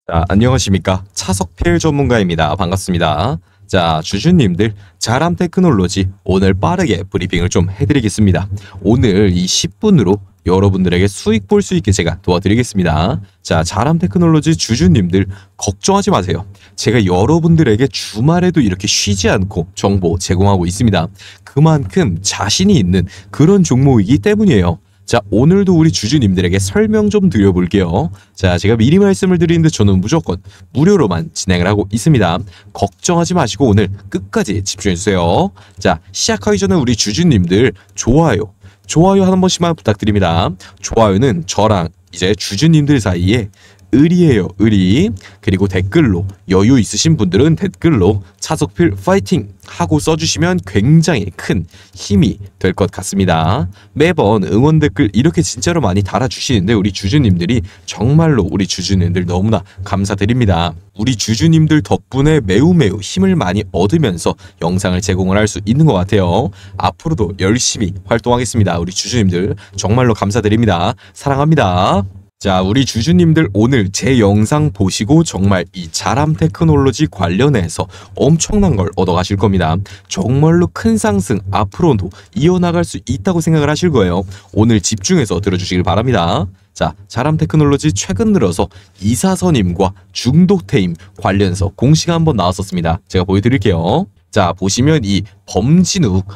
자, 안녕하십니까. 차석필 전문가입니다. 반갑습니다. 자, 주주님들, 자람 테크놀로지 오늘 빠르게 브리핑을 좀 해드리겠습니다. 오늘 이 10분으로 여러분들에게 수익 볼 수 있게 제가 도와드리겠습니다. 자, 자람 테크놀로지 주주님들 걱정하지 마세요. 제가 여러분들에게 주말에도 이렇게 쉬지 않고 정보 제공하고 있습니다. 그만큼 자신이 있는 그런 종목이기 때문이에요. 자, 오늘도 우리 주주님들에게 설명 좀 드려볼게요. 자, 제가 미리 말씀을 드리는데 저는 무조건 무료로만 진행을 하고 있습니다. 걱정하지 마시고 오늘 끝까지 집중해주세요. 자, 시작하기 전에 우리 주주님들 좋아요 한 번씩만 부탁드립니다. 좋아요는 저랑 이제 주주님들 사이에 의리예요, 의리. 그리고 댓글로 여유 있으신 분들은 댓글로 차석필 파이팅 하고 써주시면 굉장히 큰 힘이 될 것 같습니다. 매번 응원 댓글 이렇게 진짜로 많이 달아주시는데 우리 주주님들이 정말로 우리 주주님들 너무나 감사드립니다. 우리 주주님들 덕분에 매우 힘을 많이 얻으면서 영상을 제공을 할 수 있는 것 같아요. 앞으로도 열심히 활동하겠습니다. 우리 주주님들 정말로 감사드립니다. 사랑합니다. 자, 우리 주주님들 오늘 제 영상 보시고 정말 이 자람 테크놀로지 관련해서 엄청난 걸 얻어가실 겁니다. 정말로 큰 상승 앞으로도 이어나갈 수 있다고 생각을 하실 거예요. 오늘 집중해서 들어주시길 바랍니다. 자, 자람 테크놀로지 최근 들어서 이사선임과 중독테임 관련해서 공시가 한번 나왔었습니다. 제가 보여드릴게요. 자, 보시면 이 범진욱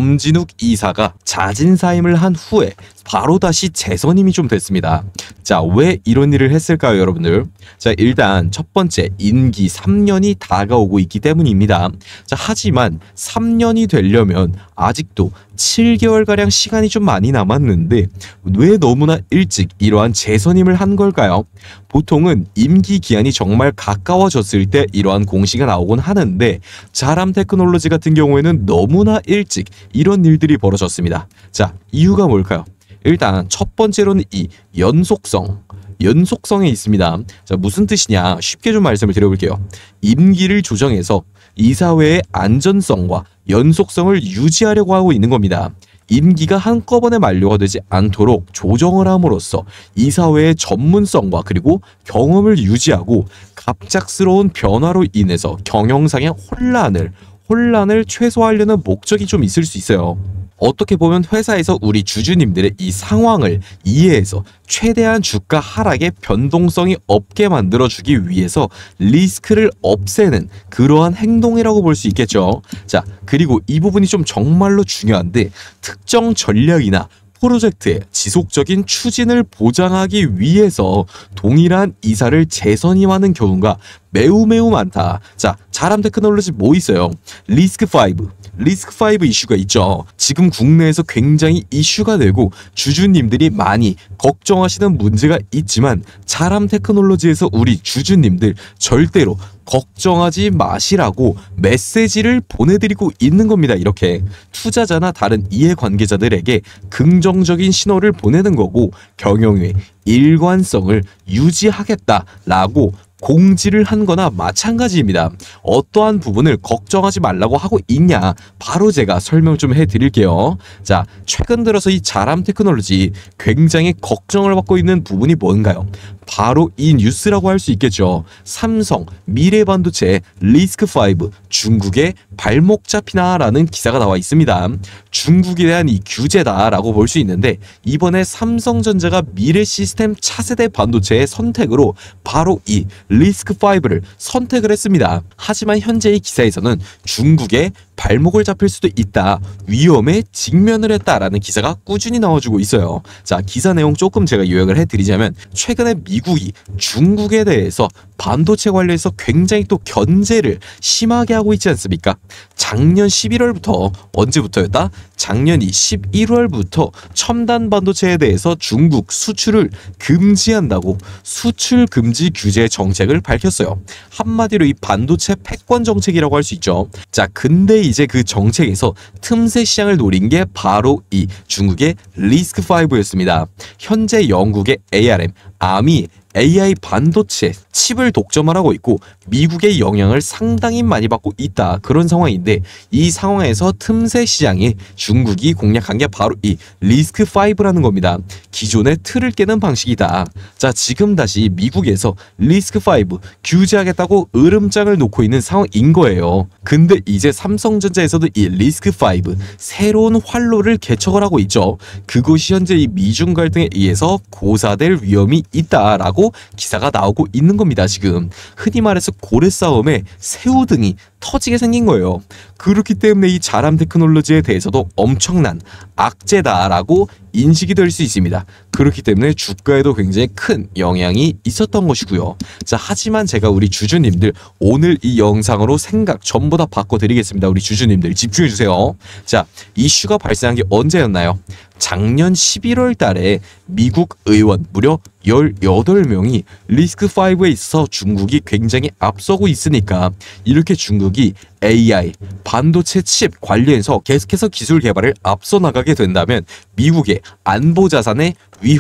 이사가 자진사임을 한 후에 바로 다시 재선임이 좀 됐습니다. 자, 왜 이런 일을 했을까요, 여러분들? 자, 일단 첫 번째, 임기 3년이 다가오고 있기 때문입니다. 자, 하지만 3년이 되려면 아직도 7개월가량 시간이 좀 많이 남았는데 왜 너무나 일찍 이러한 재선임을 한 걸까요? 보통은 임기 기한이 정말 가까워졌을 때 이러한 공시가 나오곤 하는데 자람 테크놀로지 같은 경우에는 너무나 일찍 이런 일들이 벌어졌습니다. 자, 이유가 뭘까요? 일단 첫 번째로는 이 연속성에 있습니다. 자, 무슨 뜻이냐? 쉽게 좀 말씀을 드려볼게요. 임기를 조정해서 이사회의 안전성과 연속성을 유지하려고 하고 있는 겁니다. 임기가 한꺼번에 만료가 되지 않도록 조정을 함으로써 이사회의 전문성과 그리고 경험을 유지하고 갑작스러운 변화로 인해서 경영상의 혼란을 최소화하려는 목적이 좀 있을 수 있어요. 어떻게 보면 회사에서 우리 주주님들의 이 상황을 이해해서 최대한 주가 하락의 변동성이 없게 만들어주기 위해서 리스크를 없애는 그러한 행동이라고 볼 수 있겠죠. 자, 그리고 이 부분이 좀 정말로 중요한데 특정 전략이나 프로젝트의 지속적인 추진을 보장하기 위해서 동일한 이사를 재선임하는 경우가 매우 많다. 자, 자람 테크놀로지 뭐 있어요? 리스크5 이슈가 있죠. 지금 국내에서 굉장히 이슈가 되고 주주님들이 많이 걱정하시는 문제가 있지만 자람 테크놀로지에서 우리 주주님들 절대로 걱정하지 마시라고 메시지를 보내드리고 있는 겁니다. 이렇게 투자자나 다른 이해관계자들에게 긍정적인 신호를 보내는 거고 경영의 일관성을 유지하겠다라고 공지를 한 거나 마찬가지입니다. 어떠한 부분을 걱정하지 말라고 하고 있냐? 바로 제가 설명 좀 해드릴게요. 자, 최근 들어서 이 자람 테크놀로지 굉장히 걱정을 받고 있는 부분이 뭔가요? 바로 이 뉴스라고 할 수 있겠죠. 삼성, 미래반도체, 리스크5, 중국의 발목 잡히나라는 기사가 나와 있습니다. 중국에 대한 이 규제다라고 볼 수 있는데 이번에 삼성전자가 미래시스템 차세대 반도체의 선택으로 바로 이 리스크5를 선택을 했습니다. 하지만 현재 이 기사에서는 중국의 발목을 잡힐 수도 있다, 위험에 직면을 했다라는 기사가 꾸준히 나와주고 있어요. 자, 기사 내용 조금 제가 요약을 해드리자면 최근에 미국이 중국에 대해서 반도체 관련해서 굉장히 또 견제를 심하게 하고 있지 않습니까? 작년 11월부터 언제부터였다? 작년 11월부터 첨단 반도체에 대해서 중국 수출을 금지한다고 수출 금지 규제 정책을 밝혔어요. 한마디로 이 반도체 패권 정책이라고 할 수 있죠. 자, 근데 이제 그 정책에서 틈새 시장을 노린 게 바로 이 중국의 리스크5였습니다. 현재 영국의 ARM, 아미 AI 반도체 칩을 독점을 하고 있고 미국의 영향을 상당히 많이 받고 있다. 그런 상황인데 이 상황에서 틈새 시장에 중국이 공략한 게 바로 이 리스크5라는 겁니다. 기존의 틀을 깨는 방식이다. 자, 지금 다시 미국에서 리스크5 규제하겠다고 으름장을 놓고 있는 상황인 거예요. 근데 이제 삼성전자에서도 이 리스크5 새로운 활로를 개척을 하고 있죠. 그것이 현재 이 미중 갈등에 의해서 고사될 위험이 있다라고 기사가 나오고 있는 겁니다. 지금 흔히 말해서 고래 싸움에 새우등이 터지게 생긴 거예요. 그렇기 때문에 이 자람 테크놀로지에 대해서도 엄청난 악재다라고 인식이 될 수 있습니다. 그렇기 때문에 주가에도 굉장히 큰 영향이 있었던 것이고요. 자, 하지만 제가 우리 주주님들 오늘 이 영상으로 생각 전부 다 바꿔드리겠습니다. 우리 주주님들 집중해주세요. 자, 이슈가 발생한 게 언제였나요? 작년 11월 달에 미국 의원 무려 18명이 리스크5에 있어서 중국이 굉장히 앞서고 있으니까 이렇게 중국이 AI, 반도체 칩 관련해서 계속해서 기술 개발을 앞서 나가게 된다면 미국의 안보 자산의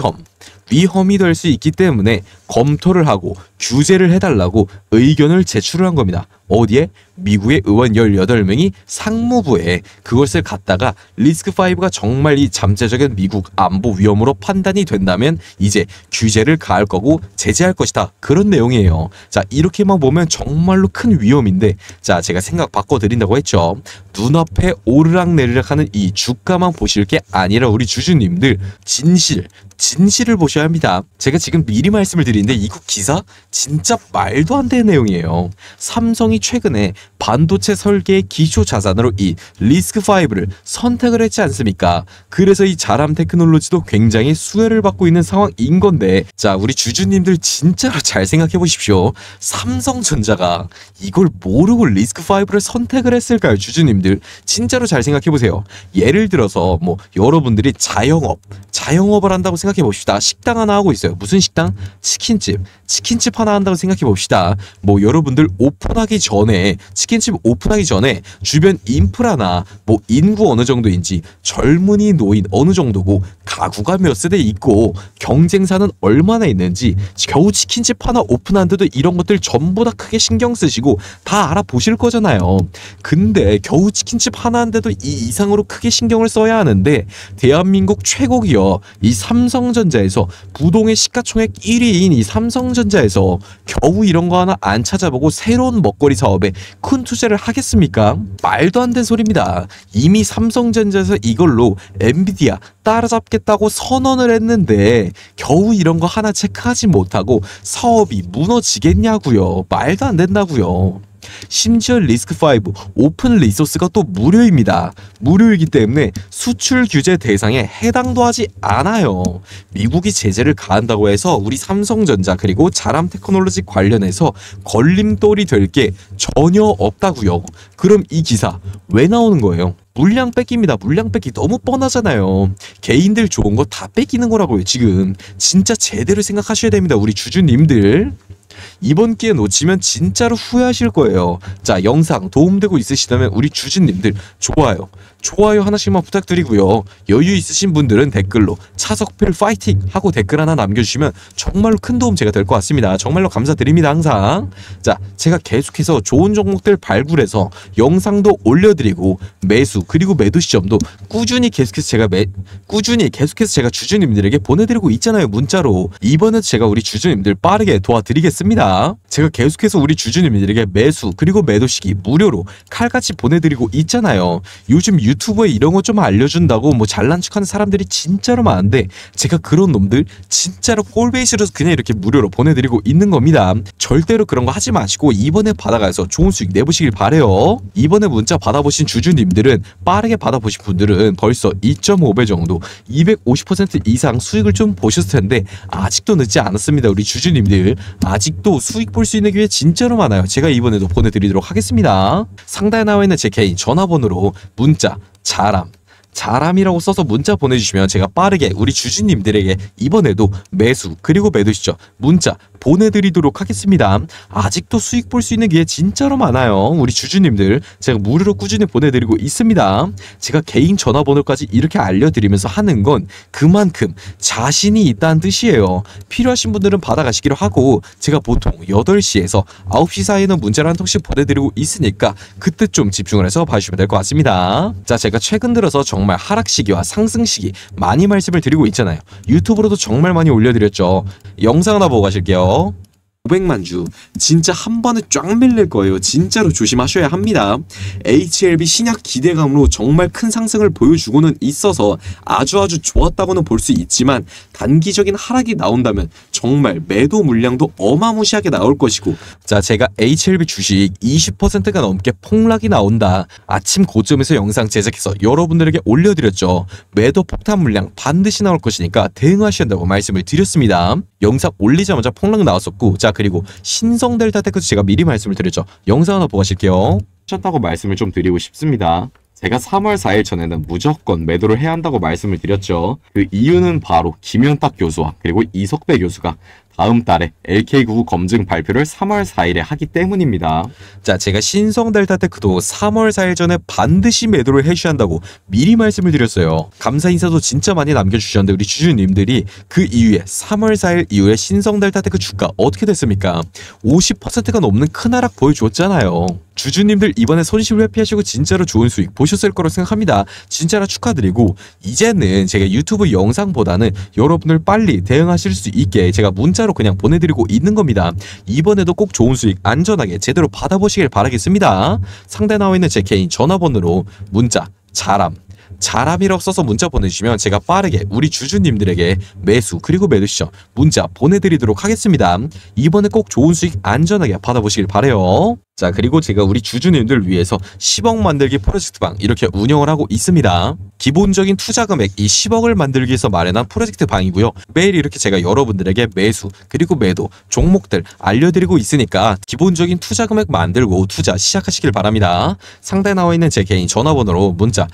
위험이 될 수 있기 때문에 검토를 하고 규제를 해달라고 의견을 제출을 한 겁니다. 어디에? 미국의 의원 18명이 상무부에 그것을 갖다가 리스크5가 정말 이 잠재적인 미국 안보 위험으로 판단이 된다면 이제 규제를 가할 거고 제재할 것이다. 그런 내용이에요. 자, 이렇게만 보면 정말로 큰 위험인데, 자, 제가 생각 바꿔드린다고 했죠. 눈앞에 오르락내리락 하는 이 주가만 보실 게 아니라 우리 주주님들 진실을 보셔야 합니다. 제가 지금 미리 말씀을 드리는데 이거 기사 진짜 말도 안 되는 내용이에요. 삼성이 최근에 반도체 설계의 기초 자산으로 이 리스크5를 선택을 했지 않습니까? 그래서 이 자람 테크놀로지도 굉장히 수혜를 받고 있는 상황인 건데, 자, 우리 주주님들 진짜로 잘 생각해 보십시오. 삼성전자가 이걸 모르고 리스크5를 선택을 했을까요? 주주님들 진짜로 잘 생각해 보세요. 예를 들어서 뭐 여러분들이 자영업을 한다고 생각해 봅시다. 식당 하나 하고 있어요. 무슨 식당? 치킨집 하나 한다고 생각해 봅시다. 뭐 여러분들 치킨집 오픈하기 전에 주변 인프라나 뭐 인구 어느 정도인지, 젊은이 노인 어느 정도고, 가구가 몇 세대 있고, 경쟁사는 얼마나 있는지, 겨우 치킨집 하나 오픈하는데도 이런 것들 전부 다 크게 신경 쓰시고 다 알아보실 거잖아요. 근데 겨우 치킨집 하나 하는데도 이 이상으로 크게 신경을 써야 하는데 대한민국 최고 기업 이 삼성전자에서 부동의 시가총액 1위인 이 삼성전자에서 겨우 이런 거 하나 안 찾아보고 새로운 먹거리 사업에 큰 투자를 하겠습니까? 말도 안 되는 소리입니다. 이미 삼성전자에서 이걸로 엔비디아 따라잡겠다고 선언을 했는데 겨우 이런 거 하나 체크하지 못하고 사업이 무너지겠냐고요. 말도 안 된다고요. 심지어 리스크5 오픈 리소스가 또 무료입니다. 무료이기 때문에 수출 규제 대상에 해당도 하지 않아요. 미국이 제재를 가한다고 해서 우리 삼성전자 그리고 자람 테크놀로지 관련해서 걸림돌이 될 게 전혀 없다고요. 그럼 이 기사 왜 나오는 거예요? 물량 뺏깁니다. 물량 뺏기 너무 뻔하잖아요. 개인들 좋은 거 다 뺏기는 거라고요. 지금 진짜 제대로 생각하셔야 됩니다. 우리 주주님들. 이번 기회 놓치면 진짜로 후회하실 거예요. 자, 영상 도움되고 있으시다면 우리 주주님들 좋아요 하나씩만 부탁드리고요. 여유 있으신 분들은 댓글로 차석필 파이팅 하고 댓글 하나 남겨주시면 정말로 큰 도움 제가 될 것 같습니다. 정말로 감사드립니다. 항상. 자, 제가 계속해서 좋은 종목들 발굴해서 영상도 올려드리고 매수 그리고 매도 시점도 꾸준히 계속해서 제가 주주님들에게 보내드리고 있잖아요. 문자로. 이번에도 제가 우리 주주님들 빠르게 도와드리겠습니다. 제가 계속해서 우리 주주님들에게 매수 그리고 매도 시기 무료로 칼같이 보내드리고 있잖아요. 요즘 유튜브에 이런 거 좀 알려준다고 뭐 잘난 척하는 사람들이 진짜로 많은데 제가 그런 놈들 진짜로 꼴베이스로 그냥 이렇게 무료로 보내드리고 있는 겁니다. 절대로 그런 거 하지 마시고 이번에 받아가서 좋은 수익 내보시길 바래요. 이번에 문자 받아보신 주주님들은, 빠르게 받아보신 분들은 벌써 2.5배 정도 250% 이상 수익을 좀 보셨을 텐데 아직도 늦지 않았습니다. 우리 주주님들 아직도 수익 볼 수 있는 기회 진짜로 많아요. 제가 이번에도 보내드리도록 하겠습니다. 상단에 나와 있는 제 개인 전화번호로 문자 자람이라고 써서 문자 보내주시면 제가 빠르게 우리 주주님들에게 이번에도 매수 그리고 매도 시점 문자 보내드리도록 하겠습니다. 아직도 수익 볼 수 있는 기회 진짜로 많아요. 우리 주주님들 제가 무료로 꾸준히 보내드리고 있습니다. 제가 개인 전화번호까지 이렇게 알려드리면서 하는 건 그만큼 자신이 있다는 뜻이에요. 필요하신 분들은 받아가시기로 하고 제가 보통 8시에서 9시 사이에는 문자를 한 통씩 보내드리고 있으니까 그때 좀 집중을 해서 봐주시면 될 것 같습니다. 자, 제가 최근 들어서 정말 하락 시기와 상승 시기 많이 말씀을 드리고 있잖아요. 유튜브로도 정말 많이 올려드렸죠. 영상 하나 보고 가실게요. 500만 주 진짜 한 번에 쫙 밀릴 거예요. 진짜로 조심하셔야 합니다. HLB 신약 기대감으로 정말 큰 상승을 보여주고는 있어서 아주 좋았다고는 볼 수 있지만 단기적인 하락이 나온다면 정말 매도 물량도 어마무시하게 나올 것이고, 자, 제가 HLB 주식 20%가 넘게 폭락이 나온다 아침 고점에서 영상 제작해서 여러분들에게 올려드렸죠. 매도 폭탄 물량 반드시 나올 것이니까 대응하셔야 한다고 말씀을 드렸습니다. 영상 올리자마자 폭락 나왔었고, 자, 그리고 신성 델타 테크도 제가 미리 말씀을 드렸죠. 영상 하나 보고 가실게요. 하셨다고 말씀을 좀 드리고 싶습니다. 제가 3월 4일 전에는 무조건 매도를 해야 한다고 말씀을 드렸죠. 그 이유는 바로 김현탁 교수와 그리고 이석배 교수가 다음 달에 LK99 검증 발표를 3월 4일에 하기 때문입니다. 자, 제가 신성 델타테크도 3월 4일 전에 반드시 매도를 해주셔야 한다고 미리 말씀을 드렸어요. 감사 인사도 진짜 많이 남겨주셨는데 우리 주주님들이 그 이후에 3월 4일 이후에 신성 델타테크 주가 어떻게 됐습니까? 50%가 넘는 큰 하락 보여줬잖아요. 주주님들 이번에 손실 회피하시고 진짜로 좋은 수익 보셨을 거라고 생각합니다. 진짜로 축하드리고, 이제는 제가 유튜브 영상보다는 여러분들 빨리 대응하실 수 있게 제가 문자로 그냥 보내드리고 있는 겁니다. 이번에도 꼭 좋은 수익 안전하게 제대로 받아보시길 바라겠습니다. 상단에 나와 있는 제 개인 전화번호로 문자 자람이라고 써서 문자 보내주시면 제가 빠르게 우리 주주님들에게 매수 그리고 매도 시점 문자 보내드리도록 하겠습니다. 이번에 꼭 좋은 수익 안전하게 받아보시길 바래요. 자, 그리고 제가 우리 주주님들 위해서 10억 만들기 프로젝트 방 이렇게 운영을 하고 있습니다. 기본적인 투자 금액 이 10억을 만들기 위해서 마련한 프로젝트 방이고요. 매일 이렇게 제가 여러분들에게 매수 그리고 매도 종목들 알려드리고 있으니까 기본적인 투자 금액 만들고 투자 시작하시길 바랍니다. 상단에 나와 있는 제 개인 전화번호로 문자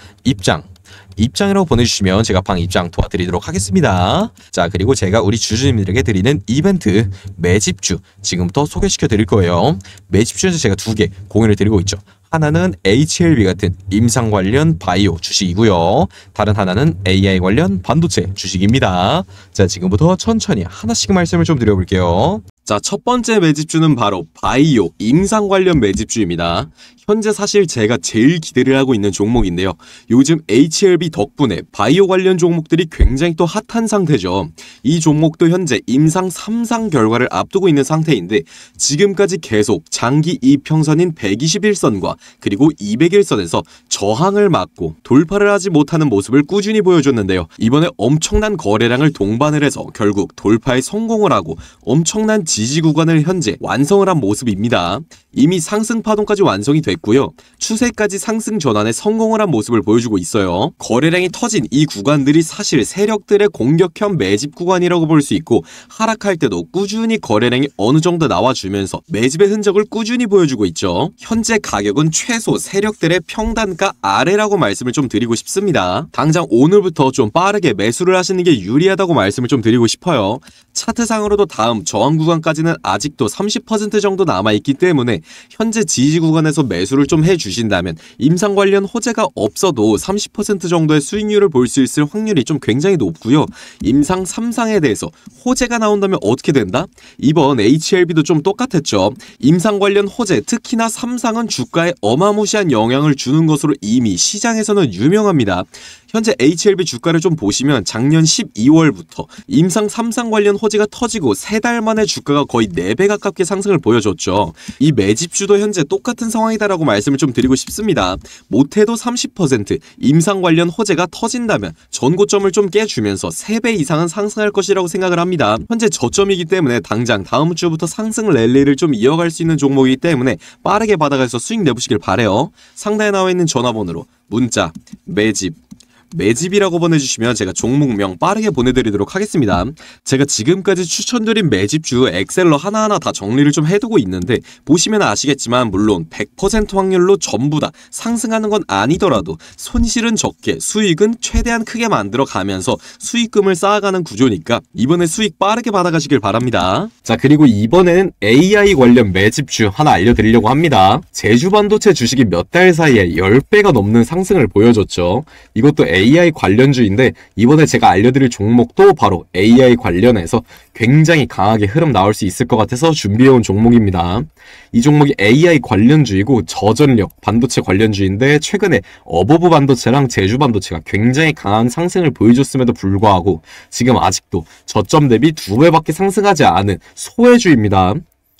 입장이라고 보내주시면 제가 방 입장 도와드리도록 하겠습니다. 자, 그리고 제가 우리 주주님들에게 드리는 이벤트 매집주 지금부터 소개시켜 드릴 거예요. 매집주에서 제가 2개 공유를 드리고 있죠. 하나는 HLB 같은 임상 관련 바이오 주식이고요. 다른 하나는 AI 관련 반도체 주식입니다. 자, 지금부터 천천히 하나씩 말씀을 좀 드려볼게요. 자, 첫 번째 매집주는 바로 바이오 임상 관련 매집주입니다. 현재 사실 제가 제일 기대를 하고 있는 종목인데요. 요즘 HLB 덕분에 바이오 관련 종목들이 굉장히 또 핫한 상태죠. 이 종목도 현재 임상 3상 결과를 앞두고 있는 상태인데 지금까지 계속 장기 이평선인 121선과 그리고 201선에서 저항을 맞고 돌파를 하지 못하는 모습을 꾸준히 보여줬는데요. 이번에 엄청난 거래량을 동반을 해서 결국 돌파에 성공을 하고 엄청난 지지 구간을 현재 완성을 한 모습입니다. 이미 상승 파동까지 완성이 됐고요. 추세까지 상승 전환에 성공을 한 모습을 보여주고 있어요. 거래량이 터진 이 구간들이 사실 세력들의 공격형 매집 구간이라고 볼 수 있고, 하락할 때도 꾸준히 거래량이 어느 정도 나와주면서 매집의 흔적을 꾸준히 보여주고 있죠. 현재 가격은 최소 세력들의 평단가 아래라고 말씀을 좀 드리고 싶습니다. 당장 오늘부터 좀 빠르게 매수를 하시는 게 유리하다고 말씀을 좀 드리고 싶어요. 차트상으로도 다음 저항 구간까지는 아직도 30% 정도 남아있기 때문에 현재 지지 구간에서 매수를 좀 해주신다면 임상 관련 호재가 없어도 30% 정도의 수익률을 볼 수 있을 확률이 좀 굉장히 높고요. 임상 3상에 대해서 호재가 나온다면 어떻게 된다? 이번 HLB도 좀 똑같았죠. 임상 관련 호재, 특히나 3상은 주가에 어마무시한 영향을 주는 것으로 이미 시장에서는 유명합니다. 현재 HLB 주가를 좀 보시면 작년 12월부터 임상 3상 관련 호재가 터지고 3달 만에 주가가 거의 4배 가깝게 상승을 보여줬죠. 이 매집주도 현재 똑같은 상황이다라고 말씀을 좀 드리고 싶습니다. 못해도 30% 임상 관련 호재가 터진다면 전고점을 좀 깨주면서 3배 이상은 상승할 것이라고 생각을 합니다. 현재 저점이기 때문에 당장 다음 주부터 상승 랠리를 좀 이어갈 수 있는 종목이기 때문에 빠르게 받아가서 수익 내보시길 바래요. 상단에 나와 있는 전화번호로 문자, 매집, 매집이라고 보내주시면 제가 종목명 빠르게 보내드리도록 하겠습니다. 제가 지금까지 추천드린 매집주 엑셀러 하나하나 다 정리를 좀 해두고 있는데 보시면 아시겠지만 물론 100% 확률로 전부 다 상승하는 건 아니더라도 손실은 적게 수익은 최대한 크게 만들어 가면서 수익금을 쌓아가는 구조니까 이번에 수익 빠르게 받아가시길 바랍니다. 자, 그리고 이번에는 AI 관련 매집주 하나 알려드리려고 합니다. 제주반도체 주식이 몇 달 사이에 10배가 넘는 상승을 보여줬죠. 이것도 AI 관련주인데 이번에 제가 알려드릴 종목도 바로 AI 관련해서 굉장히 강하게 흐름 나올 수 있을 것 같아서 준비해온 종목입니다. 이 종목이 AI 관련주이고 저전력 반도체 관련주인데 최근에 어버브 반도체랑 제주 반도체가 굉장히 강한 상승을 보여줬음에도 불구하고 지금 아직도 저점 대비 2배밖에 상승하지 않은 소외주입니다.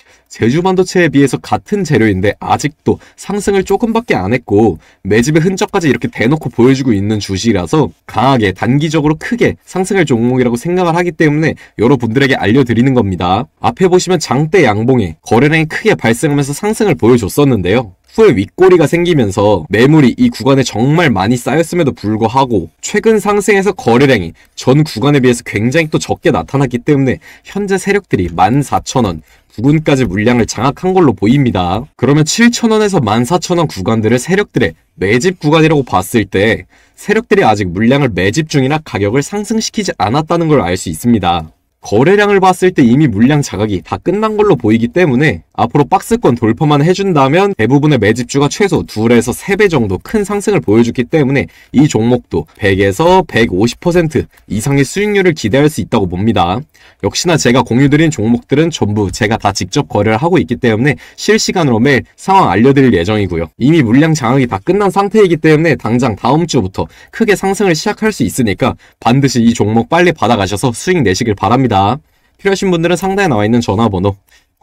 제주 반도체에 비해서 같은 재료인데 아직도 상승을 조금밖에 안 했고 매집의 흔적까지 이렇게 대놓고 보여주고 있는 주식이라서 강하게 단기적으로 크게 상승할 종목이라고 생각을 하기 때문에 여러분들에게 알려드리는 겁니다. 앞에 보시면 장대 양봉에 거래량이 크게 발생하면서 상승을 보여줬었는데요. 후에 윗꼬리가 생기면서 매물이 이 구간에 정말 많이 쌓였음에도 불구하고 최근 상승에서 거래량이 전 구간에 비해서 굉장히 또 적게 나타났기 때문에 현재 세력들이 14,000원 부근까지 물량을 장악한 걸로 보입니다. 그러면 7,000원에서 14,000원 구간들을 세력들의 매집 구간이라고 봤을 때 세력들이 아직 물량을 매집 중이라 가격을 상승시키지 않았다는 걸 알 수 있습니다. 거래량을 봤을 때 이미 물량 자각이 다 끝난 걸로 보이기 때문에 앞으로 박스권 돌파만 해준다면 대부분의 매집주가 최소 2에서 3배 정도 큰 상승을 보여줬기 때문에 이 종목도 100에서 150% 이상의 수익률을 기대할 수 있다고 봅니다. 역시나 제가 공유드린 종목들은 전부 제가 다 직접 거래를 하고 있기 때문에 실시간으로 매일 상황 알려드릴 예정이고요. 이미 물량 장악이 다 끝난 상태이기 때문에 당장 다음 주부터 크게 상승을 시작할 수 있으니까 반드시 이 종목 빨리 받아가셔서 수익 내시길 바랍니다. 필요하신 분들은 상단에 나와 있는 전화번호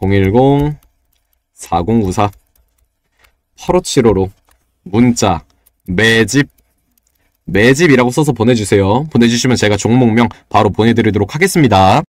010-4094-8575로 문자 매집이라고 써서 보내주세요. 보내주시면 제가 종목명 바로 보내드리도록 하겠습니다.